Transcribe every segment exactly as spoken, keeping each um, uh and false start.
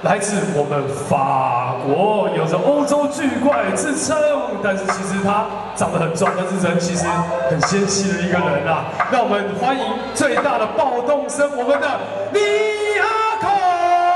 来自我们法国，有着欧洲巨怪之称，但是其实他长得很壮，但是人其实很纤细的一个人啊。让我们欢迎最大的暴动声，我们的N I A K O。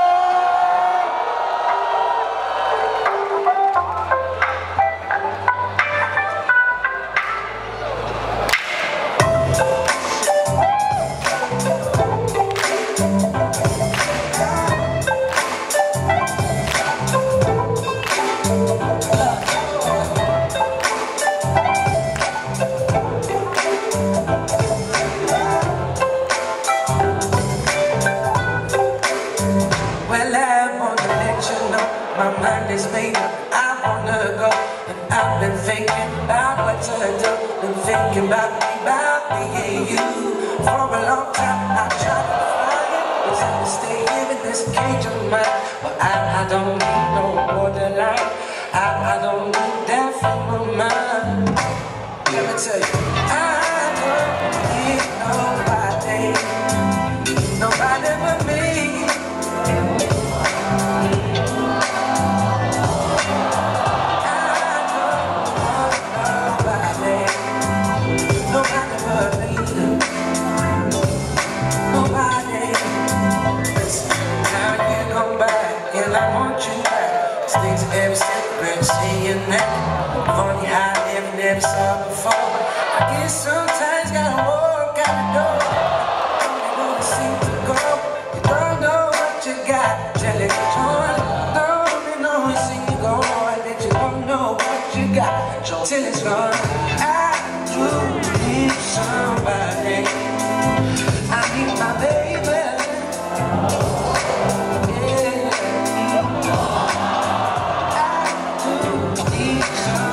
My mind is made up, I wanna go. And I've been thinking about what to do. Been thinking about me, about me and you. For a long time I tried to find it. Was I to stay here in this cage of mine? But I, I don't need no borderline. I, I don't need that from my mind. Let me tell you, I don't need nobody, nobody but me. Things every secret, saying that funny how I never, never saw before. I guess sometimes gotta walk out the door. You don't seem to go. You don't know what you got till it's gone. Don't you know you see you go that you don't know what you got till it's gone. I do need somebody. I need my baby. Yeah.